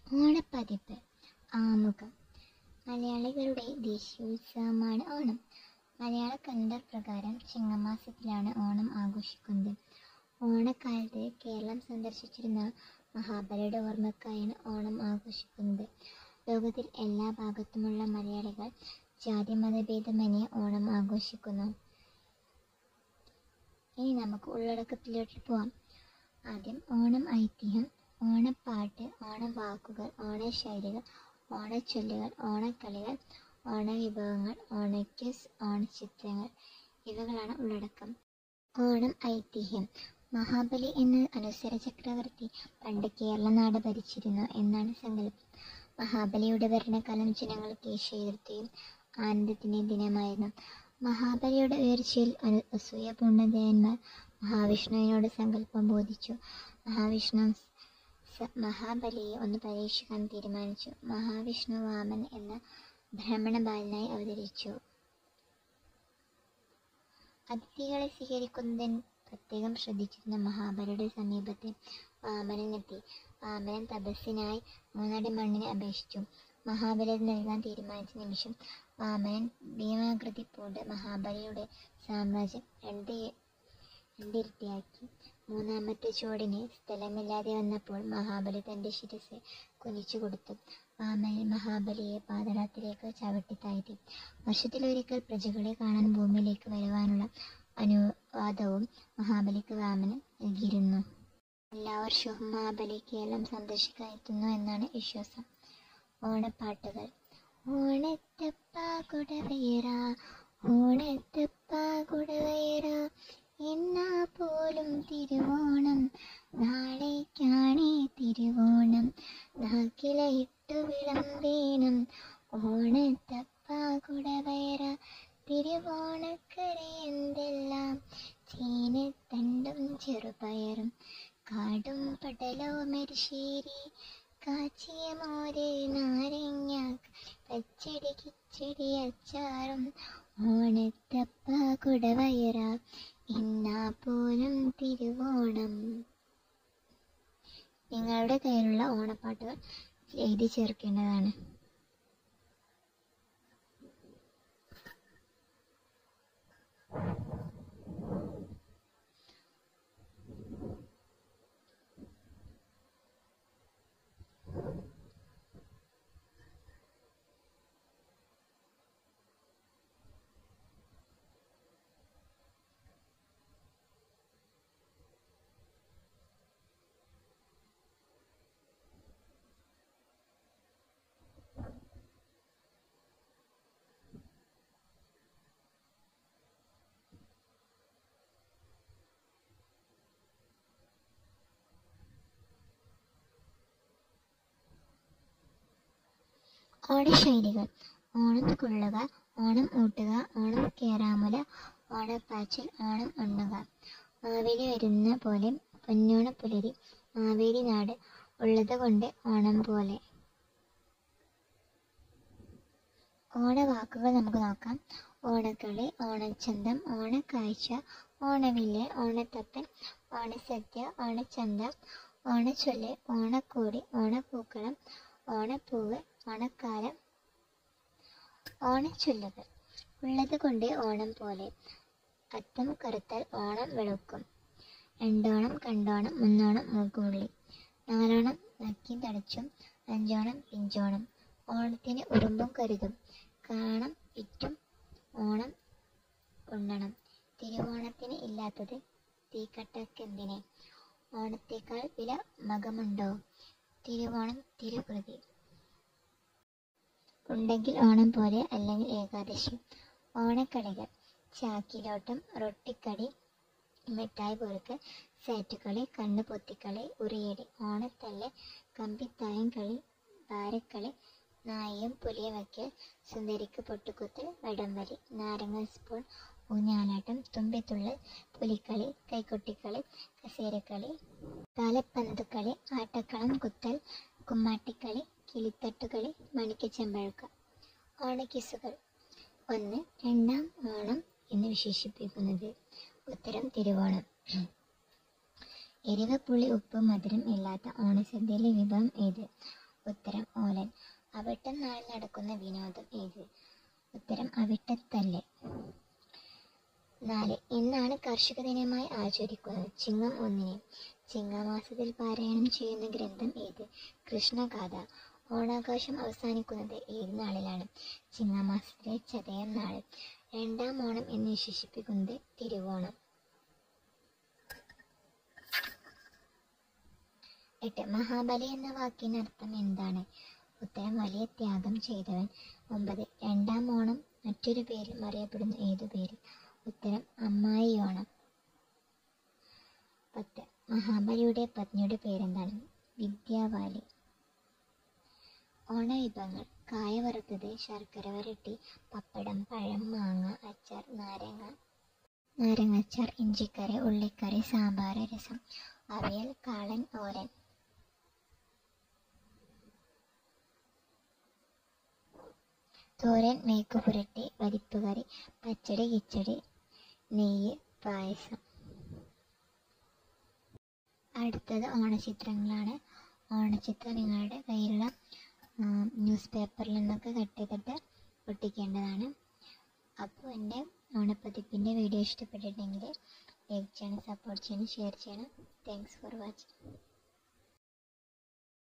ഓണപ്പതിപ്പ്. ആമുഖം. മലയാളികളുടെ ദേശീയോത്സവമാണ് ഓണം. മലയാള കലണ്ടർ പ്രകാരം ചിങ്ങമാസത്തിലാണ് ഓണം ആഘോഷിക്കുന്നത്. ഓണക്കാലത്ത് കേരളം സന്ദർശിച്ചിരുന്ന മഹാബലിയുടെ ഓർമ്മക്കായാണ് ഓണം ആഘോഷിക്കുന്നത്. ലോകത്തിൽ എല്ലാ ഭാഗത്തുമുള്ള മലയാളികൾ ജാതി-മതഭേദമന്യേ ഓണം ആഘോഷിക്കുന്നു. ഇനി നമുക്ക് ഉള്ളടക്കത്തിലോട്ട് പോവാം. ആദ്യം ഓണം ഐതിഹ്യം, ഓണപ്പാട്ട്, ഓണവാക്കുകൾ, ഓണശൈലികൾ, ഓണച്ചൊല്ലുകൾ, ഓണക്കളികൾ, ഓണവിഭവങ്ങൾ, ഓണക്വിസ്, ഓണച്ചിത്രങ്ങൾ ഇവകളാണ് ഉള്ളടക്കം. ഓണം ഐതിഹ്യം. മഹാബലി എന്ന അനശ്വര ചക്രവർത്തി പണ്ട് കേരളനാട് ഭരിച്ചിരുന്നു എന്നാണ് സങ്കല്പം. മഹാബലിയുടെ ഭരണകാലം ജനങ്ങൾക്ക് ഈശ്വരത്തെയും ആനന്ദത്തിന്റെ ദിനമായിരുന്നു. മഹാബലിയുടെ ഉയർച്ചയിൽ അസൂയ പൂണ്ട ദേവന്മാർ മഹാവിഷ്ണുവിനോട് സങ്കല്പം ബോധിച്ചു. മഹാവിഷ്ണു മഹാബലിയെ ഒന്ന് പരീക്ഷിക്കാൻ തീരുമാനിച്ചു. മഹാവിഷ്ണു വാമൻ എന്ന ബ്രാഹ്മണ ബാലനായി അവതരിച്ചു. അതിഥികളെ സ്വീകരിക്കുന്നതിന് പ്രത്യേകം ശ്രദ്ധിച്ചിരുന്ന മഹാബലിയുടെ സമീപത്ത് വാമനനെത്തി. വാമനൻ തപസ്സിനായി 3 അടി മണ്ണിനെ അപേക്ഷിച്ചു. മഹാബലി നൽകാൻ തീരുമാനിച്ച നിമിഷം വാമനൻ ഭീമാകൃതി പൂണ്ട് മഹാബലിയുടെ സാമ്രാജ്യം രണ്ടിരട്ടിയാക്കി. 3ാമത്തെ ചുവടിന് സ്ഥലമില്ലാതെ വന്നപ്പോൾ മഹാബലി തന്റെ ശിരസ് കുനിച്ചു കൊടുത്തു. വാമനൻ മഹാബലിയെ പാതാളത്തിലേക്ക് ചവിട്ടിത്താഴ്ത്തി. വർഷത്തിലൊരിക്കൽ പ്രജകളെ കാണാൻ ഭൂമിയിലേക്ക് വരുവാനുള്ള അനുവാദവും മഹാബലിക്ക് വാമനൻ നൽകിയിരുന്നു. എല്ലാ വർഷവും മഹാബലി കേരളം സന്ദർശിക്കാൻ എത്തുന്നു എന്നാണ് വിശ്വാസം. ഓണപ്പാട്ടുകൾ. ഓണത്തപ്പ കുടവയറ, ഓണത്തപ്പ കുടവയറ, എന്നാ പോലും തിരുവോണം, നാളേക്കാണേ തിരുവോണം, നാക്കിലയിട്ടു വിളമ്പേണം. ഓണത്തപ്പ കുടവയറ, തിരുവോണക്കറി എന്തെല്ലാം, ചീനത്തണ്ടും ചെറുപയറും, കാടും പടലവും എരിശ്ശേരി, കാച്ചിയ മോര്, നാരങ്ങ, പച്ചടി കിച്ചടി അച്ചാറും. ഓണത്തപ്പ കുടവയറ, എന്നാ പോലും തിരുവോണം. നിങ്ങളുടെ കയ്യിലുള്ള ഓണപ്പാട്ടുകൾ എഴുതി ചേർക്കേണ്ടതാണ്. ഓണശൈലികൾ. ഓണം കൊള്ളുക, ഓണം ഊട്ടുക, ഓണം കേറാമുല, ഓണപ്പാച്ചിൽ, ഓണം ഉണ്ണുക. മാവേലി വരുന്ന പോലെ പൊന്നോണ പുലരി, മാവേലി നാട് ഉള്ളത് കൊണ്ട് ഓണം പോലെ. ഓണവാക്കുകൾ നമുക്ക് നോക്കാം. ഓണക്കളി, ഓണച്ചന്തം, ഓണക്കാഴ്ച, ഓണവില്ല്, ഓണത്തപ്പൻ, ഓണസദ്യ, ഓണച്ചന്ത, ഓണച്ചൊല്ല്, ഓണക്കോടി, ഓണപ്പൂക്കളം, ഓണപ്പൂവ്, ഓണക്കാലം. ഓണച്ചൊല്ലുകൾ. ഉള്ളത് കൊണ്ട് ഓണം പോലെ, അത്തം കറുത്താൽ ഓണം വെളുക്കും, രണ്ടോണം കണ്ടോണം, മുന്നോണം മൂക്കുമുള്ളി, നാലോണം നക്കിയും തടച്ചും, അഞ്ചോണം പിഞ്ചോണം, ഓണത്തിന് ഉറുമ്പും കരുതും, കാണം വിറ്റും ഓണം ഉണ്ണണം, തിരുവോണത്തിന് ഇല്ലാത്തത് തീക്കട്ടക്കെന്തിന്, ഓണത്തേക്കാൾ വില മകമുണ്ടോ, തിരുവോണം തിരുകൃതി, ഉണ്ടെങ്കിൽ ഓണം പോലെ അല്ലെങ്കിൽ ഏകാദശി. ഓണക്കളികൾ. ചാക്കിലോട്ടം, റൊട്ടിക്കളി, മിഠായി പൊറുക്ക്, സാറ്റുകളി, കണ്ണു പൊത്തിക്കളി, ഉറിയടി, ഓണത്തല്ല്, കമ്പിത്തായം കളി, ഭാരക്കളി, നായയും പുലിയും വയ്ക്കൽ, സുന്ദരിക്ക് പൊട്ടുകുത്തൽ, വടംവലി, നാരങ്ങ സ്പൂൺ, ഊഞ്ഞാലാട്ടം, തുമ്പിത്തുള്ളൽ, പുലിക്കളി, കൈകൊട്ടിക്കളി, കസേരക്കളി, കാലപ്പന്തുകളി, ആട്ടക്കളം കുത്തൽ, കുമ്മാട്ടിക്കളി, കിളിത്തട്ടുകളി, മണിക്ക് ചെമ്പഴുക്ക. ഓണക്കിസുകൾ. 1. രണ്ടാം ഓണം എന്ന് വിശേഷിപ്പിക്കുന്നത്. ഉത്തരം തിരുവോണം. എരിവ്, പുളി, ഉപ്പ്, മധുരം ഇല്ലാത്ത ഓണസദ്യയിലെ വിഭവം ഏത്? ഉത്തരം ഓലൻ. അവിട്ടം നാളിൽ നടക്കുന്ന വിനോദം ഏത്? ഉത്തരം അവിട്ടത്തല്ല്. 4. എന്നാണ് കർഷക ദിനമായി ആചരിക്കുന്നത്? ചിങ്ങം 1-ന്. ചിങ്ങമാസത്തിൽ പാരായണം ചെയ്യുന്ന ഗ്രന്ഥം ഏത്? കൃഷ്ണഗാഥ. ഓണാഘോഷം അവസാനിക്കുന്നത് ഏത് നാളിലാണ്? ചിങ്ങമാസത്തിലെ ചതയം നാളിൽ. രണ്ടാം ഓണം എന്ന് വിശേഷിപ്പിക്കുന്നത് തിരുവോണം. 8. മഹാബലി എന്ന വാക്കിന് അർത്ഥം എന്താണ്? ഉത്തരം വലിയ ത്യാഗം ചെയ്തവൻ. 9. രണ്ടാം ഓണം മറ്റൊരു പേരിൽ അറിയപ്പെടുന്ന ഏതു പേര്? ഉത്തരം അമ്മായി ഓണം. 10. മഹാബലിയുടെ പത്നിയുടെ പേരെന്താണ്? വിദ്യാവാലി. ഓണവിഭവങ്ങൾ: കായ വറുത്തത്, ശർക്കര വരട്ടി, പപ്പടം, പഴം, മാങ്ങ അച്ചാർ, നാരങ്ങാച്ചാർ, ഇഞ്ചിക്കറി, ഉള്ളിക്കറി, സാമ്പാർ, രസം. അവിയൽ, കാളൻ, ഓലൻ. തോരൻ, മേക്കുപുരട്ടി, പരിപ്പുകറി, പച്ചടി, കിച്ചടി, നെയ്യ്, പായസം. അടുത്തത് ഓണച്ചിത്രങ്ങളാണ്. ഓണച്ചിത്രം നിങ്ങളുടെ കയ്യിലുള്ള ന്യൂസ് പേപ്പറിൽ നിന്നൊക്കെ കട്ട് ചെയ്തിട്ട് ഒട്ടിക്കേണ്ടതാണ്. അപ്പോൾ എൻ്റെ ഓണപ്പതിപ്പിൻ്റെ വീഡിയോ ഇഷ്ടപ്പെട്ടിട്ടുണ്ടെങ്കിൽ ലൈക്ക് ചെയ്യണം, സപ്പോർട്ട് ചെയ്യണം, ഷെയർ ചെയ്യണം. Thanks for watching.